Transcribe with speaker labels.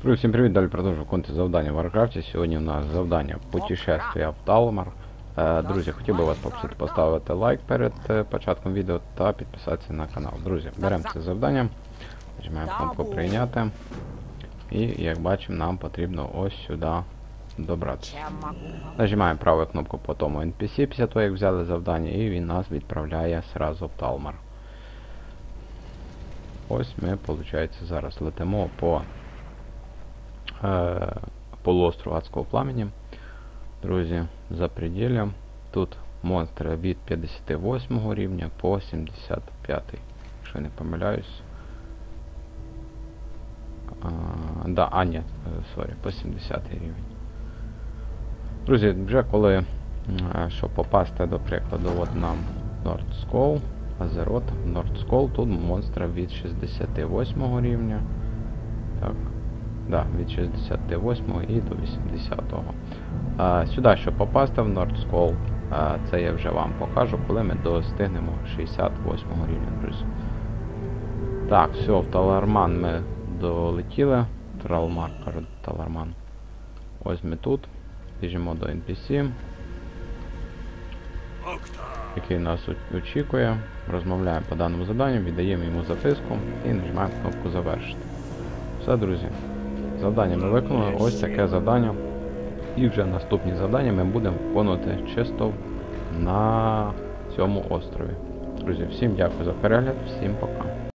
Speaker 1: Друзі, всім привіт, далі продовжую виконувати завдання в Варкрафті. Сьогодні у нас завдання путешествия в Талмар. Друзі, хотів би вас попросити поставити лайк перед початком відео та підписатися на канал. Друзі, беремо це завдання, нажимаємо кнопку прийняти. І як бачимо, нам потрібно ось сюди добратися. Нажимаємо праву кнопку по тому NPC після того, як взяли завдання, і він нас відправляє сразу в Талмар. Ось ми, виходить, зараз летимо по полуострову Адського Пламені. Друзі, за пределем. Тут монстри від 58 рівня по 75, якщо не помиляюсь. Ні, по 70 рівень. Друзі, вже коли, щоб попасти, до прикладу, от нам Нордскол, Азерот, Нордскол, тут монстри від 68 рівня. Так. Від 68 і до 80. Сюди, щоб попасти в Нордскол, це я вже вам покажу, коли ми достигнемо 68 рівня, друзі. Так, все, в Таларман ми долетіли. Таларман. Ось ми тут. Біжимо до NPC, який нас очікує. Розмовляємо по даному завданню, віддаємо йому записку і нажимаємо кнопку завершити. Все, друзі. Завдання ми виконали, ось таке завдання. І вже наступні завдання ми будемо виконувати чисто на цьому острові. Друзі, всім дякую за перегляд, всім пока.